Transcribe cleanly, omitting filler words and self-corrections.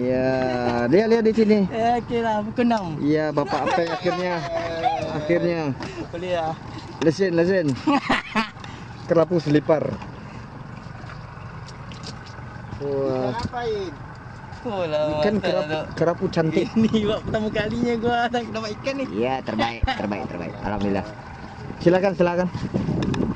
Ya, lihat di sini. Okey lah, pukul 6. Iya, Bapak Apek akhirnya. Boleh lah. Lesen. Kerapu selipar. Wah, Ngapain? Oh lah. ikan kerapu cantik. Ini buat pertama kalinya gua dapat ikan ni. Iya, terbaik. Alhamdulillah. Silakan.